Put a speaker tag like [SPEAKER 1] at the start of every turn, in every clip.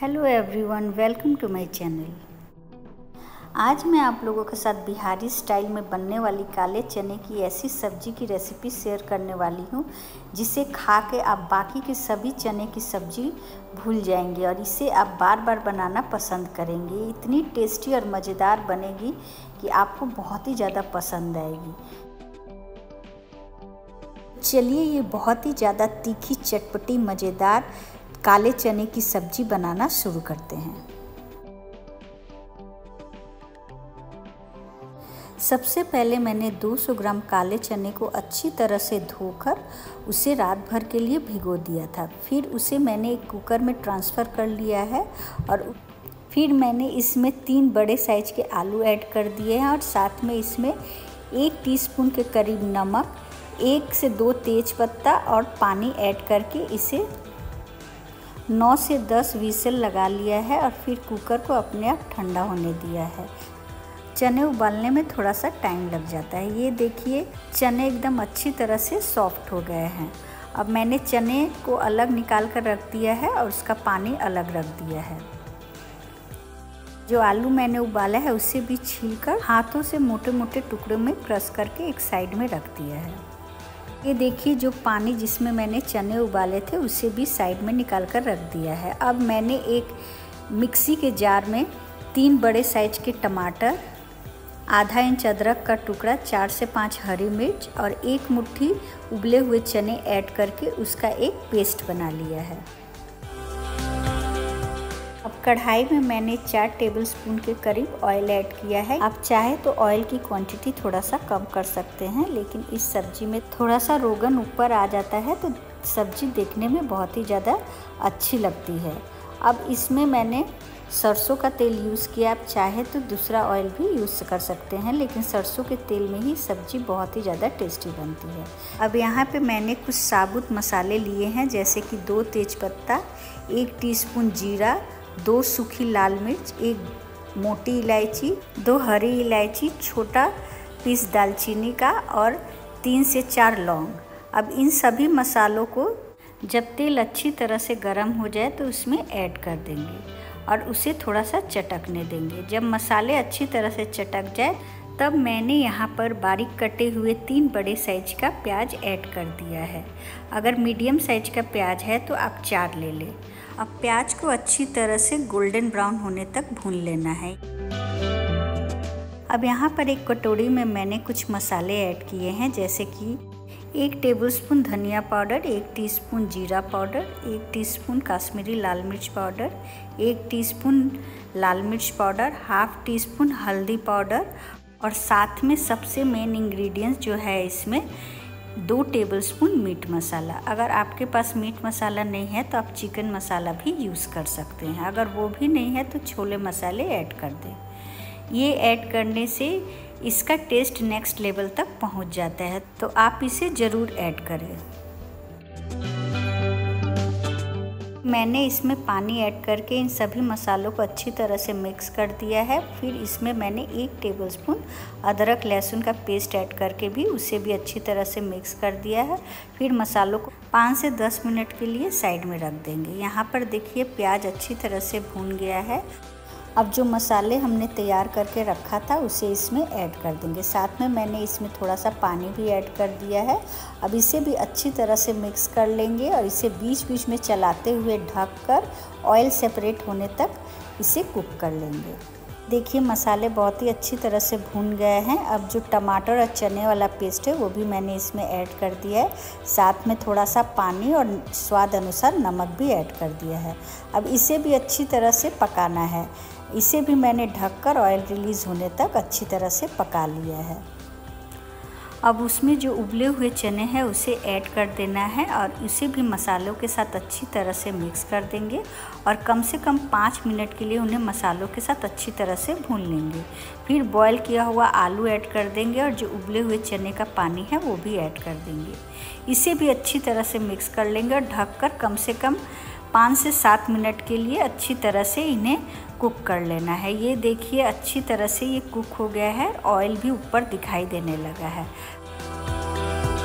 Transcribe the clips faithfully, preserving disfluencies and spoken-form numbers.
[SPEAKER 1] Hello everyone, welcome to my channel. आज मैं आप लोगों के साथ बिहारी स्टाइल में बनने वाली काले चने की ऐसी सब्जी की रेसिपी शेयर करने वाली हूँ जिसे खा के आप बाकी के सभी चने की सब्जी भूल जाएंगे और इसे आप बार बार बनाना पसंद करेंगे। इतनी टेस्टी और मज़ेदार बनेगी कि आपको बहुत ही ज़्यादा पसंद आएगी। चलिए ये बहुत ही ज़्यादा तीखी, चटपटी, मज़ेदार काले चने की सब्जी बनाना शुरू करते हैं। सबसे पहले मैंने दो सौ ग्राम काले चने को अच्छी तरह से धोकर उसे रात भर के लिए भिगो दिया था। फिर उसे मैंने एक कुकर में ट्रांसफ़र कर लिया है और फिर मैंने इसमें तीन बड़े साइज के आलू ऐड कर दिए हैं और साथ में इसमें एक टीस्पून के करीब नमक, एक से दो तेज पत्ता और पानी ऐड करके इसे नौ से दस व्हिसल लगा लिया है और फिर कुकर को अपने आप ठंडा होने दिया है। चने उबालने में थोड़ा सा टाइम लग जाता है। ये देखिए चने एकदम अच्छी तरह से सॉफ्ट हो गए हैं। अब मैंने चने को अलग निकाल कर रख दिया है और उसका पानी अलग रख दिया है। जो आलू मैंने उबाला है उसे भी छीलकर हाथों से मोटे मोटे टुकड़ों में क्रश करके एक साइड में रख दिया है। ये देखिए जो पानी जिसमें मैंने चने उबाले थे उसे भी साइड में निकाल कर रख दिया है। अब मैंने एक मिक्सी के जार में तीन बड़े साइज के टमाटर, आधा इंच अदरक का टुकड़ा, चार से पाँच हरी मिर्च और एक मुट्ठी उबले हुए चने ऐड करके उसका एक पेस्ट बना लिया है। अब कढ़ाई में मैंने चार टेबलस्पून के करीब ऑयल ऐड किया है। आप चाहे तो ऑयल की क्वांटिटी थोड़ा सा कम कर सकते हैं, लेकिन इस सब्जी में थोड़ा सा रोगन ऊपर आ जाता है तो सब्जी देखने में बहुत ही ज़्यादा अच्छी लगती है। अब इसमें मैंने सरसों का तेल यूज़ किया। आप चाहे तो दूसरा ऑयल भी यूज़ कर सकते हैं, लेकिन सरसों के तेल में ही सब्ज़ी बहुत ही ज़्यादा टेस्टी बनती है। अब यहाँ पे मैंने कुछ साबुत मसाले लिए हैं, जैसे कि दो तेज़पत्ता, एक टीस्पून जीरा, दो सूखी लाल मिर्च, एक मोटी इलायची, दो हरी इलायची, छोटा पीस दालचीनी का और तीन से चार लौंग। अब इन सभी मसालों को जब तेल अच्छी तरह से गर्म हो जाए तो उसमें ऐड कर देंगे और उसे थोड़ा सा चटकने देंगे। जब मसाले अच्छी तरह से चटक जाए तब मैंने यहाँ पर बारीक कटे हुए तीन बड़े साइज का प्याज ऐड कर दिया है। अगर मीडियम साइज का प्याज है तो आप चार ले लें। अब प्याज को अच्छी तरह से गोल्डन ब्राउन होने तक भून लेना है। अब यहाँ पर एक कटोरी में मैंने कुछ मसाले ऐड किए हैं, जैसे कि एक टेबलस्पून धनिया पाउडर, एक टीस्पून जीरा पाउडर, एक टीस्पून काश्मीरी लाल मिर्च पाउडर, एक टीस्पून लाल मिर्च पाउडर, हाफ टी स्पून हल्दी पाउडर और साथ में सबसे मेन इंग्रेडिएंट्स जो है इसमें दो टेबलस्पून मीट मसाला। अगर आपके पास मीट मसाला नहीं है तो आप चिकन मसाला भी यूज़ कर सकते हैं। अगर वो भी नहीं है तो छोले मसाले ऐड कर दें। ये ऐड करने से इसका टेस्ट नेक्स्ट लेवल तक पहुंच जाता है, तो आप इसे ज़रूर ऐड करें। मैंने इसमें पानी ऐड करके इन सभी मसालों को अच्छी तरह से मिक्स कर दिया है। फिर इसमें मैंने एक टेबलस्पून अदरक लहसुन का पेस्ट ऐड करके भी उसे भी अच्छी तरह से मिक्स कर दिया है। फिर मसालों को पाँच से दस मिनट के लिए साइड में रख देंगे। यहाँ पर देखिए प्याज अच्छी तरह से भून गया है। अब जो मसाले हमने तैयार करके रखा था उसे इसमें ऐड कर देंगे। साथ में मैंने इसमें थोड़ा सा पानी भी ऐड कर दिया है। अब इसे भी अच्छी तरह से मिक्स कर लेंगे और इसे बीच बीच में चलाते हुए ढककर ऑयल सेपरेट होने तक इसे कुक कर लेंगे। देखिए मसाले बहुत ही अच्छी तरह से भून गए हैं। अब जो टमाटर और चने वाला पेस्ट है वो भी मैंने इसमें ऐड कर दिया है। साथ में थोड़ा सा पानी और स्वाद अनुसार नमक भी ऐड कर दिया है। अब इसे भी अच्छी तरह से पकाना है। इसे भी मैंने ढककर ऑयल रिलीज़ होने तक अच्छी तरह से पका लिया है। अब उसमें जो उबले हुए चने हैं उसे ऐड कर देना है और इसे भी मसालों के साथ अच्छी तरह से मिक्स कर देंगे और कम से कम पाँच मिनट के लिए उन्हें मसालों के साथ अच्छी तरह से भून लेंगे। फिर बॉईल किया हुआ आलू ऐड कर देंगे और जो उबले हुए चने का पानी है वो भी ऐड कर देंगे। इसे भी अच्छी तरह से मिक्स कर लेंगे और ढककर कम से कम पाँच से सात मिनट के लिए अच्छी तरह से इन्हें कुक कर लेना है। ये देखिए अच्छी तरह से ये कुक हो गया है, ऑयल भी ऊपर दिखाई देने लगा है।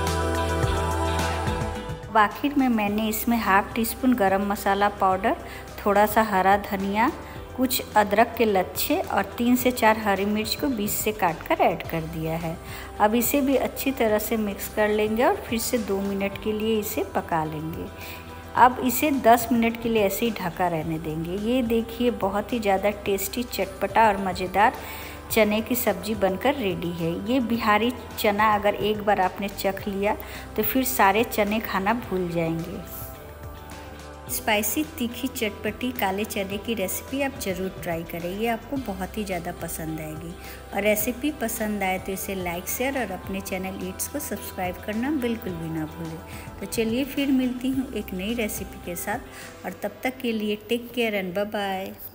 [SPEAKER 1] आखिर में मैंने इसमें हाफ टी स्पून गरम मसाला पाउडर, थोड़ा सा हरा धनिया, कुछ अदरक के लच्छे और तीन से चार हरी मिर्च को बीच से काट कर ऐड कर दिया है। अब इसे भी अच्छी तरह से मिक्स कर लेंगे और फिर से दो मिनट के लिए इसे पका लेंगे। अब इसे दस मिनट के लिए ऐसे ही ढका रहने देंगे। ये देखिए बहुत ही ज़्यादा टेस्टी, चटपटा और मज़ेदार चने की सब्ज़ी बनकर रेडी है। ये बिहारी चना अगर एक बार आपने चख लिया तो फिर सारे चने खाना भूल जाएंगे। स्पाइसी, तीखी, चटपटी काले चने की रेसिपी आप ज़रूर ट्राई करें, ये आपको बहुत ही ज़्यादा पसंद आएगी। और रेसिपी पसंद आए तो इसे लाइक, शेयर और अपने चैनल ईट्स को सब्सक्राइब करना बिल्कुल भी ना भूलें। तो चलिए फिर मिलती हूँ एक नई रेसिपी के साथ, और तब तक के लिए take care and bye bye.